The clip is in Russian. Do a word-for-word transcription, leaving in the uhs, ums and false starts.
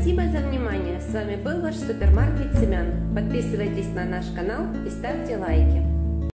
Спасибо за внимание. С вами был ваш супермаркет семян. Подписывайтесь на наш канал и ставьте лайки.